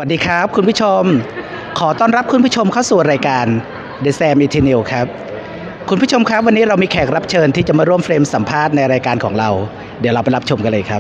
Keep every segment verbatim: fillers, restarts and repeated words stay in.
วัสดีครับคุณผู้ชมขอต้อนรับคุณผู้ชมเข้าสู่รายการ The Sam Eternal ครับคุณผู้ชมครับวันนี้เรามีแขกรับเชิญที่จะมาร่วมเฟรมสัมภาษณ์ในรายการของเราเดี๋ยวเราไปรับชมกันเลยครับ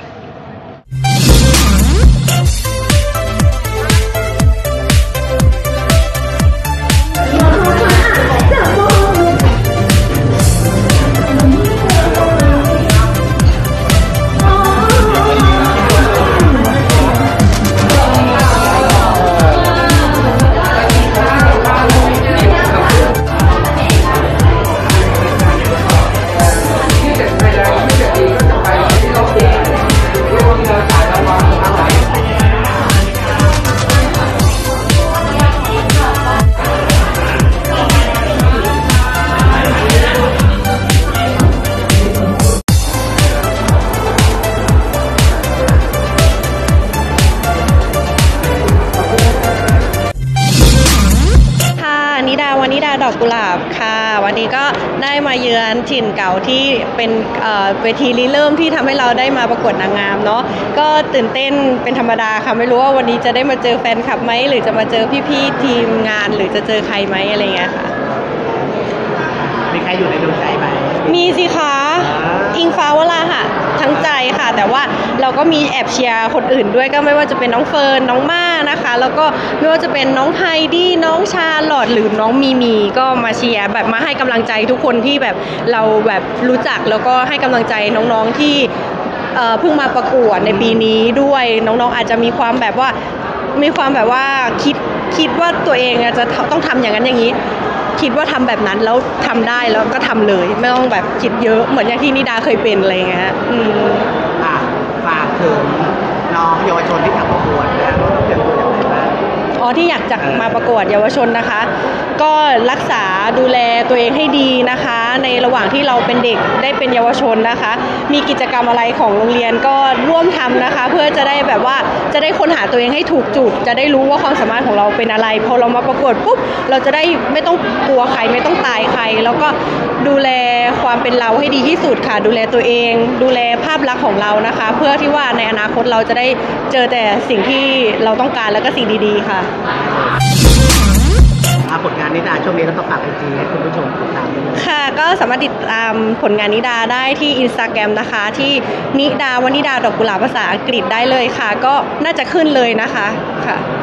นิดาวันนิดาดอกกุหลาบค่ะวันนี้ก็ได้มาเยือนถิ่นเก่าที่เป็นเวทีริเริ่มที่ทำให้เราได้มาประกวดนางงามเนาะก็ตื่นเต้นเป็นธรรมดาค่ะไม่รู้ว่าวันนี้จะได้มาเจอแฟนคลับไหมหรือจะมาเจอพี่ๆทีมงานหรือจะเจอใครไหมอะไรเงี้ยค่ะมีใครอยู่ในดวงใจไหมมีสิคะอิงฟ้าวราหะทั้งใจค่ะแต่ว่าเราก็มีแอบเชียร์คนอื่นด้วยก็ไม่ว่าจะเป็นน้องเฟิร์นน้องม่านะคะแล้วก็ไม่ว่าจะเป็นน้องไฮดี้น้องชาลอตหรือน้องมีมีก็มาเชียร์แบบมาให้กำลังใจทุกคนที่แบบเราแบบรู้จักแล้วก็ให้กำลังใจน้องๆที่เพิ่งมาประกวดในปีนี้ด้วยน้องๆอาจจะมีความแบบว่ามีความแบบว่าคิดคิดว่าตัวเองจะต้องทำอย่างนั้นอย่างนี้คิดว่าทำแบบนั้นแล้วทำได้แล้วก็ทำเลยไม่ต้องแบบคิดเยอะเหมือนอย่างที่นิดาเคยเป็นอะไรเงี้ยอืมอ่ะฝากถึงน้องเยาวชนที่ทำประกวดนะว่าต้องเตรียมตัวอย่างไรบ้างอ๋อที่อยากจะมาประกวดเยาวชนนะคะก็รักษาดูแลตัวเองให้ดีนะคะในระหว่างที่เราเป็นเด็กได้เป็นเยาวชนนะคะมีกิจกรรมอะไรของโรงเรียนก็ร่วมทำนะคะเพื่อจะได้แบบว่าจะได้ค้นหาตัวเองให้ถูกจุดจะได้รู้ว่าความสามารถของเราเป็นอะไรพอเรามาประกวดปุ๊บเราจะได้ไม่ต้องกลัวใครไม่ต้องตายใครแล้วก็ดูแลความเป็นเราให้ดีที่สุดค่ะดูแลตัวเองดูแลภาพลักษณ์ของเรานะคะเพื่อที่ว่าในอนาคตเราจะได้เจอแต่สิ่งที่เราต้องการแล้วก็สิ่งดีๆค่ะผลงานนิดาช่วงนี้เราต้องฝากอีกทีให้คุณผู้ชมติดตามด้วยค่ะก็สามารถติดตามผลงานนิดาได้ที่ Instagram นะคะที่นิดาวนิดาดอกกุหลาบภาษาอังกฤษได้เลยค่ะก็น่าจะขึ้นเลยนะคะค่ะ